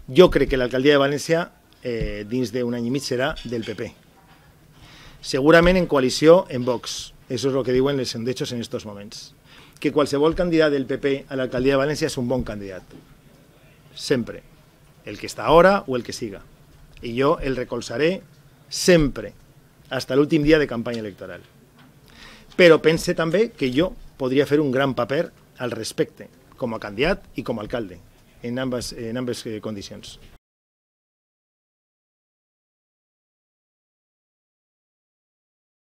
Jo crec que l'alcaldia de València dins d'un any i mig serà del PP. Segurament en coalició en Vox. Eso es lo que diuen los sondejos en estos moments. Que qualsevol candidat del PP a l'alcaldia de València és un bon candidat. Sempre. El que està ara o el que siga. I jo el recolzaré sempre, hasta l'últim dia de campanya electoral. Però pense també que jo podria fer un gran paper al respecte, com a candidat i com a alcalde, en ambes condicions.